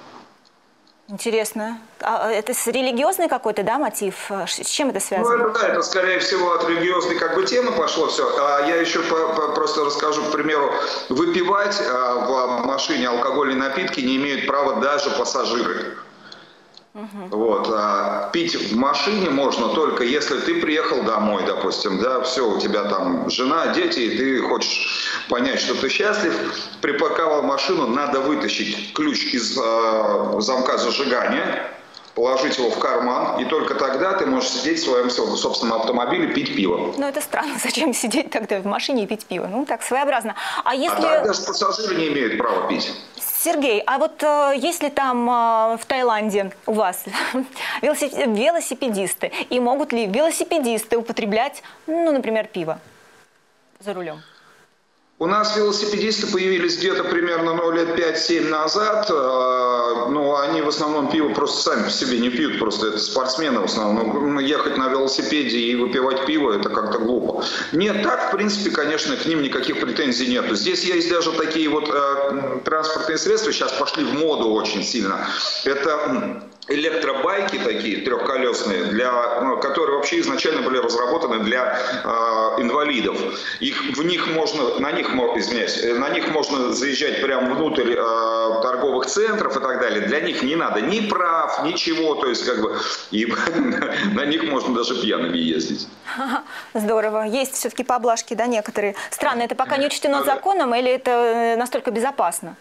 Интересно. А это с религиозный какой-то, да, мотив? С чем это связано? Ну, это, да, это скорее всего от религиозной как бы темы пошло все. А я еще по, по, просто расскажу, к примеру, выпивать в машине алкогольные напитки не имеют права даже пассажиры. Угу. Вот. А пить в машине можно только если ты приехал домой, допустим, да, все, у тебя там жена, дети, и ты хочешь понять, что ты счастлив, припарковал машину, надо вытащить ключ из э, замка зажигания, положить его в карман, и только тогда ты можешь сидеть в своем собственном автомобиле, пить пиво. Ну это странно, зачем сидеть тогда в машине и пить пиво? Ну так, своеобразно. А если... А так даже пассажиры не имеют права пить. Сергей, а вот э, если там э, в Таиланде у вас велосипедисты, и могут ли велосипедисты употреблять, ну, например, пиво за рулем? У нас велосипедисты появились где-то примерно ну, лет пять-семь назад. Ну, они в основном пиво просто сами по себе не пьют, просто это спортсмены в основном. Ну, ехать на велосипеде и выпивать пиво – это как-то глупо. Нет, так, в принципе, конечно, к ним никаких претензий нету. Здесь есть даже такие вот э, транспортные средства, сейчас пошли в моду очень сильно. Это электробайки такие трехколесные, для, ну, которые вообще изначально были разработаны для э, инвалидов. Их, в них можно, на них, извиняюсь, на них можно заезжать прямо внутрь э, торговых центров и так далее. Для них не надо ни прав, ничего, то есть как бы и на них можно даже пьяными ездить. Здорово. Есть все-таки поблажки, да, некоторые. Странно, это пока не учтено законом или это настолько безопасно?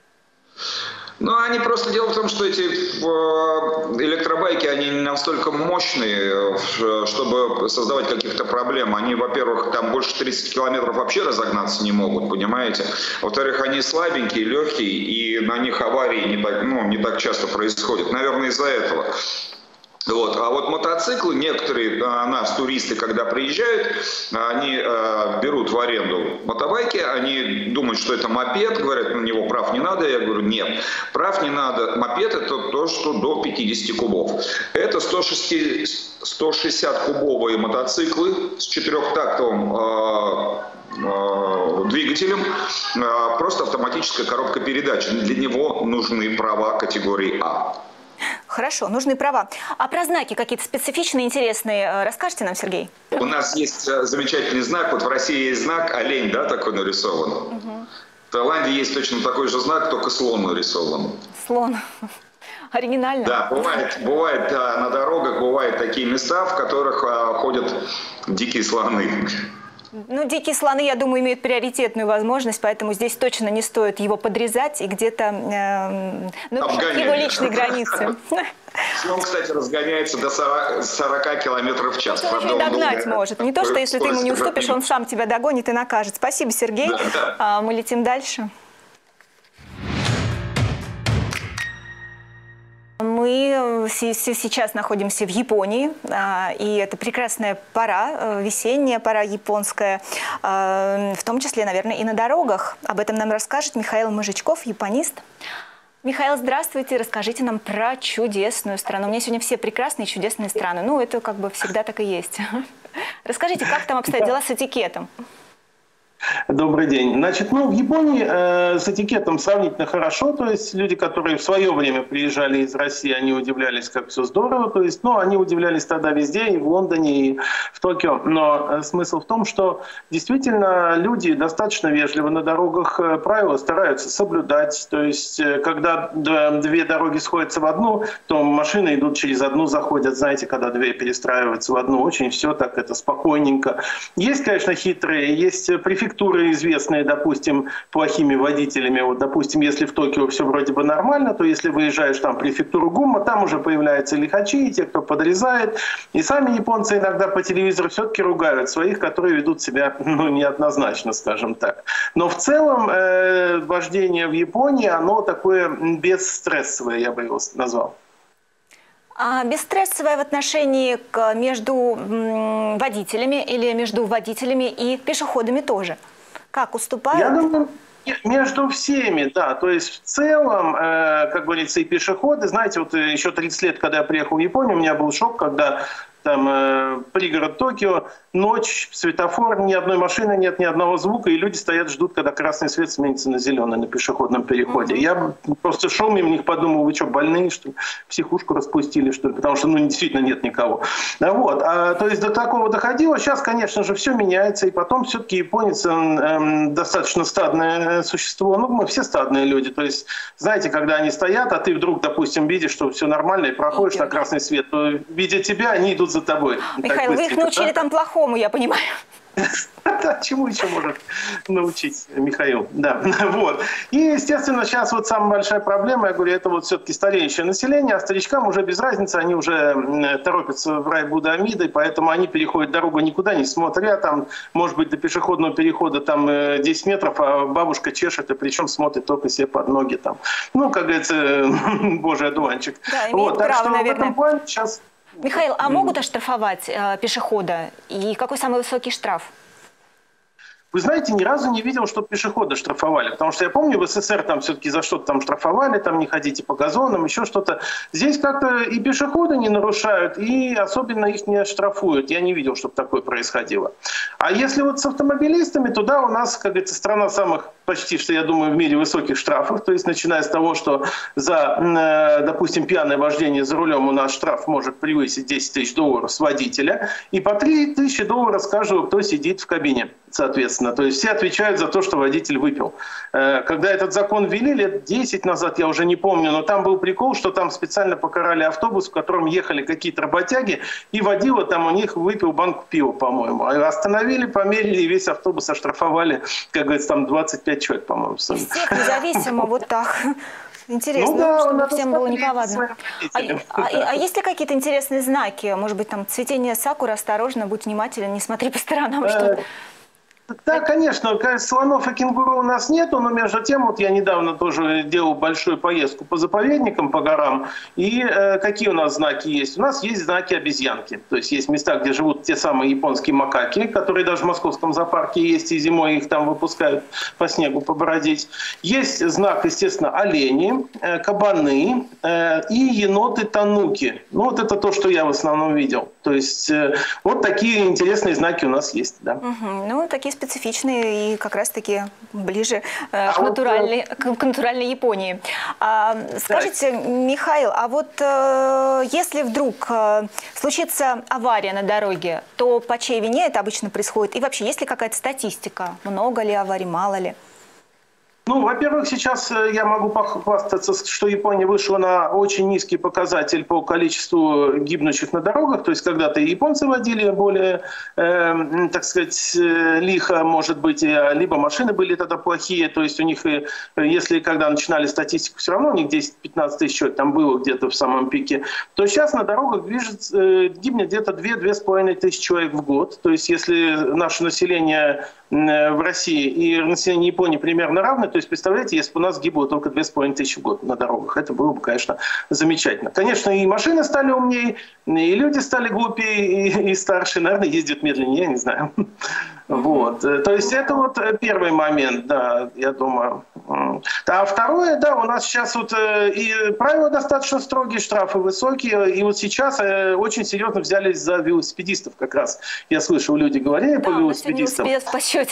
Ну, они просто, дело в том, что эти электробайки, они не настолько мощные, чтобы создавать каких-то проблем. Они, во-первых, там больше тридцати километров вообще разогнаться не могут, понимаете? Во-вторых, они слабенькие, легкие, и на них аварии не так, ну, не так часто происходят. Наверное, из-за этого. Вот. А вот мотоциклы, некоторые а, нас, туристы, когда приезжают, они а, берут в аренду мотобайки, они думают, что это мопед, говорят, на него прав не надо. Я говорю, нет, прав не надо. Мопед – это то, что до пятидесяти кубов. Это сто шестьдесят кубовые мотоциклы с четырехтактовым а, а, двигателем, а, просто автоматическая коробка передач. Для него нужны права категории А. Хорошо, нужны права. А про знаки какие-то специфичные, интересные расскажете нам, Сергей? У нас есть замечательный знак. Вот в России есть знак олень, да, такой нарисован. Угу. В Таиланде есть точно такой же знак, только слон нарисован. Слон. Оригинально. Да, бывает, бывает да, на дорогах бывают такие места, в которых а, ходят дикие слоны. Ну, дикие слоны, я думаю, имеют приоритетную возможность, поэтому здесь точно не стоит его подрезать и где-то э, нарушать его личные границы. Слон, кстати, разгоняется до сорока километров в час. Он еще и догнать может. Не то, что если ты ему не уступишь, он сам тебя догонит и накажет. Спасибо, Сергей. Да, да. Мы летим дальше. Мы сейчас находимся в Японии, и это прекрасная пора, весенняя пора японская, в том числе, наверное, и на дорогах. Об этом нам расскажет Михаил Мужичков, японист. Михаил, здравствуйте, расскажите нам про чудесную страну. У меня сегодня все прекрасные и чудесные страны. Ну, это как бы всегда так и есть. Расскажите, как там обстоят дела с этикетом? Добрый день. Значит, ну, в Японии э, с этикетом сравнительно хорошо. То есть люди, которые в свое время приезжали из России, они удивлялись, как все здорово. То есть, ну, они удивлялись тогда везде, и в Лондоне, и в Токио. Но э, смысл в том, что действительно люди достаточно вежливо на дорогах э, правила стараются соблюдать. То есть, э, когда две дороги сходятся в одну, то машины идут через одну, заходят. Знаете, когда две перестраиваются в одну, очень все так это спокойненько. Есть, конечно, хитрые, есть префектуры, известные, допустим, плохими водителями. Вот, допустим, если в Токио все вроде бы нормально, то если выезжаешь там в префектуру ГУМа, там уже появляются лихачи, те, кто подрезает. И сами японцы иногда по телевизору все-таки ругают своих, которые ведут себя, ну, неоднозначно, скажем так. Но в целом э, вождение в Японии, оно такое бесстрессовое, я бы его назвал. А бесстрессовое в отношении к, между м, водителями или между водителями и пешеходами тоже? Как уступают? Я думаю, между всеми, да. То есть в целом, э, как говорится, и пешеходы. Знаете, вот еще тридцать лет, когда я приехал в Японию, у меня был шок, когда там э, пригород Токио, ночь, светофор, ни одной машины нет, ни одного звука, и люди стоят, ждут, когда красный свет сменится на зеленый на пешеходном переходе. Mm-hmm. Я просто шел мимо них, подумал, вы что, больные, что ли? Психушку распустили, что ли? Потому что, ну, действительно нет никого. А вот, а, то есть до такого доходило. Сейчас, конечно же, все меняется, и потом все-таки японец, он, эм, достаточно стадное существо. Ну, мы все стадные люди. То есть, знаете, когда они стоят, а ты вдруг, допустим, видишь, что все нормально, и проходишь на красный свет, то, видя тебя, они идут за тобой. Михаил, вы их научили там плохому, я понимаю. Да, чему еще может научить Михаил? Да, вот. И, естественно, сейчас вот самая большая проблема, я говорю, это вот все-таки стареющее население, а старичкам уже без разницы, они уже торопятся в рай Будды Амиды, поэтому они переходят дорогу никуда не смотря, там, может быть, до пешеходного перехода там десять метров, а бабушка чешет, и причем смотрит только себе под ноги там. Ну, как говорится, божий одуванчик. Да, имеет вот, право, так что наверное. В этом плане сейчас... Михаил, а могут оштрафовать э, пешехода? И какой самый высокий штраф? Вы знаете, ни разу не видел, что пешехода штрафовали. Потому что я помню, в СССР там все-таки за что-то там штрафовали, там не ходите по газонам, еще что-то. Здесь как-то и пешеходы не нарушают, и особенно их не штрафуют. Я не видел, чтобы такое происходило. А если вот с автомобилистами, то да, у нас, как говорится, страна самых почти, что я думаю, в мире высоких штрафов. То есть начиная с того, что за, допустим, пьяное вождение за рулем у нас штраф может превысить десять тысяч долларов с водителя, и по три тысячи долларов с каждого, кто сидит в кабине, соответственно. То есть все отвечают за то, что водитель выпил. Когда этот закон ввели, лет десять назад, я уже не помню, но там был прикол, что там специально покарали автобус, в котором ехали какие-то работяги, и водила там у них выпил банку пива, по-моему. Остановили, померили, и весь автобус оштрафовали, как говорится, там двадцать пять человек, по-моему. Всех независимо, вот так. Интересно, ну, да, чтобы всем было неповадно. А, а, а есть ли какие-то интересные знаки? Может быть, там цветение сакуры, осторожно, будь внимателен, не смотри по сторонам, что-то. Да, конечно, слонов и кенгуру у нас нету, но между тем, вот я недавно тоже делал большую поездку по заповедникам, по горам, и э, какие у нас знаки есть? У нас есть знаки обезьянки, то есть есть места, где живут те самые японские макаки, которые даже в московском зоопарке есть, и зимой их там выпускают по снегу побродить. Есть знак, естественно, олени, э, кабаны э, и еноты-тануки. Ну вот это то, что я в основном видел. То есть э, вот такие интересные знаки у нас есть, да. Угу. Ну, такие специфичные и как раз-таки ближе э, к, натуральной, к, к натуральной Японии. А, скажите, да. Михаил, а вот э, если вдруг э, случится авария на дороге, то по чьей вине это обычно происходит? И вообще, есть ли какая-то статистика? Много ли аварий, мало ли? Ну, во-первых, сейчас я могу похвастаться, что Япония вышла на очень низкий показатель по количеству гибнущих на дорогах. То есть когда-то и японцы водили более, э, так сказать, лихо, может быть, либо машины были тогда плохие. То есть у них, если когда начинали статистику, все равно у них десять-пятнадцать тысяч человек там было где-то в самом пике, то сейчас на дорогах движется, э, гибнет где-то две-две с половиной тысячи человек в год. То есть если наше население в России и население Японии примерно равны, то есть представляете, если бы у нас гибло только две с половиной тысячи в год на дорогах, это было бы, конечно, замечательно. Конечно, и машины стали умнее, и люди стали глупее, и, и старше, наверное, ездят медленнее, я не знаю. Вот. То есть это вот первый момент, да, я думаю. А второе, да, у нас сейчас вот и правила достаточно строгие, штрафы высокие, и вот сейчас очень серьезно взялись за велосипедистов как раз. Я слышал, люди говорили, да, по велосипедистам. Велосипед по счете.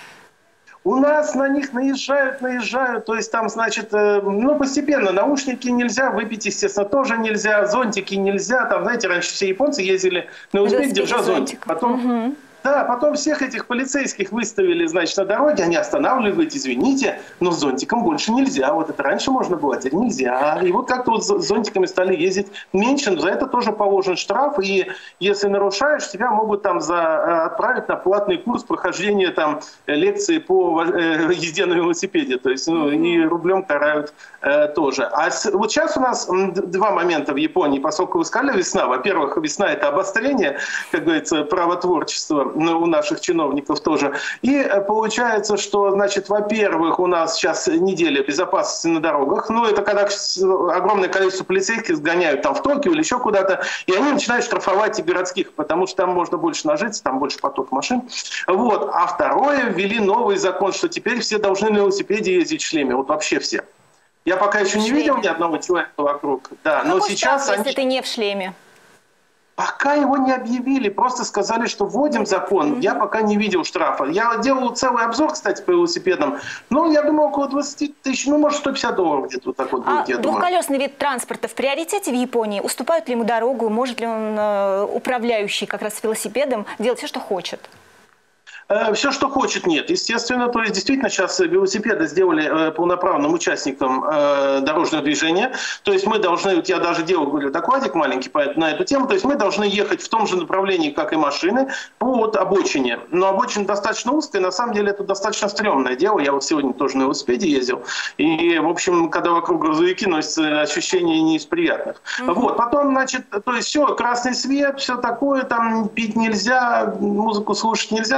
У нас на них наезжают, наезжают, то есть там, значит, ну, постепенно наушники нельзя, выпить, естественно, тоже нельзя, зонтики нельзя, там, знаете, раньше все японцы ездили на велосипеде, держа зонтик, потом... Угу. Да, потом всех этих полицейских выставили, значит, на дороге, они останавливают, извините, но с зонтиком больше нельзя. Вот это раньше можно было, а теперь нельзя. И вот как-то вот с зонтиками стали ездить меньше, за это тоже положен штраф, и если нарушаешь, тебя могут там за, отправить на платный курс прохождения там лекции по э, езде на велосипеде, то есть, ну, и рублем карают э, тоже. А с, вот сейчас у нас два момента в Японии, поскольку вы сказали весна. Во-первых, весна — это обострение, как говорится, правотворчества у наших чиновников тоже. И получается, что, значит, во-первых, у нас сейчас неделя безопасности на дорогах. Ну, это когда огромное количество полицейских сгоняют там в Токио или еще куда-то, и они начинают штрафовать и городских, потому что там можно больше нажиться, там больше поток машин. Вот. А второе, ввели новый закон, что теперь все должны на велосипеде ездить в шлеме. Вот вообще все. Я пока еще не видел ни одного человека вокруг. Да, но сейчас штраф, они... если ты не в шлеме? Пока его не объявили, просто сказали, что вводим закон. Mm-hmm. Я пока не видел штрафа. Я делал целый обзор, кстати, по велосипедам. Ну, я думаю, около двадцать тысяч, ну, может, сто пятьдесят долларов где-то вот так вот будет, а я думаю. Двухколесный вид транспорта в приоритете в Японии? Уступают ли ему дорогу? Может ли он, э, управляющий как раз велосипедом, делать все, что хочет? Все, что хочет, нет. Естественно, то есть действительно сейчас велосипеды сделали полноправным участником дорожного движения. То есть мы должны, вот я даже делал, говорю, докладик маленький на эту тему, то есть мы должны ехать в том же направлении, как и машины, по вот обочине. Но обочина достаточно узкая, на самом деле это достаточно стрёмное дело. Я вот сегодня тоже на велосипеде ездил. И, в общем, когда вокруг грузовики, носятся ощущения не из приятных. Mm-hmm. Вот, потом, значит, то есть все, красный свет, все такое, там пить нельзя, музыку слушать нельзя, ну, в общем,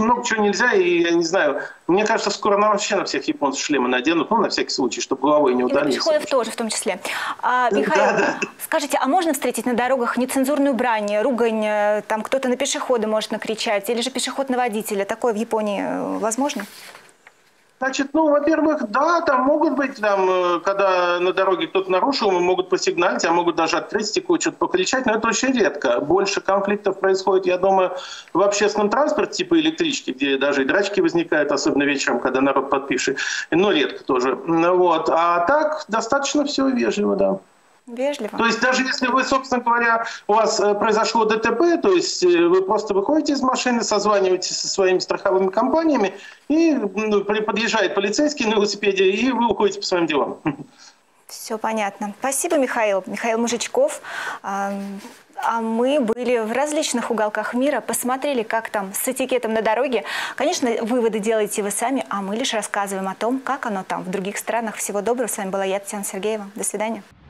много чего нельзя, и я не знаю, мне кажется, скоро на вообще на всех японцев шлемы наденут, ну, на всякий случай, чтобы головой не ударились. И на пешеходов тоже, в том числе. А, Михаил, да, да. Скажите, а можно встретить на дорогах нецензурную брань, ругань, там кто-то на пешехода может накричать, или же пешеход на водителя? Такое в Японии возможно? Значит, ну, во-первых, да, там могут быть, там, когда на дороге кто-то нарушил, могут посигналить, а могут даже открыть стекло, что-то покричать, но это очень редко. Больше конфликтов происходит, я думаю, в общественном транспорте, типа электрички, где даже и драчки возникают, особенно вечером, когда народ подпивший, но редко тоже. Вот. А так достаточно все вежливо, да. Вежливо. То есть даже если вы, собственно говоря, у вас произошло ДТП, то есть вы просто выходите из машины, созваниваетесь со своими страховыми компаниями, и ну, подъезжает полицейский на велосипеде, и вы уходите по своим делам. Все понятно. Спасибо, Михаил. Михаил Мужичков. А мы были в различных уголках мира, посмотрели, как там с этикетом на дороге. Конечно, выводы делаете вы сами, а мы лишь рассказываем о том, как оно там в других странах. Всего доброго. С вами была я, Татьяна Сергеева. До свидания.